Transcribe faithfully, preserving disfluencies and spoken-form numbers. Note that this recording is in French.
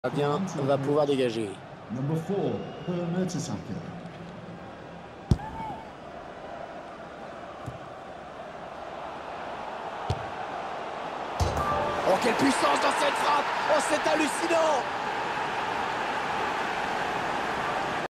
Gardien va pouvoir dégager. Number four, Per Mertesacker. Oh, quelle puissance dans cette frappe! Oh, c'est hallucinant!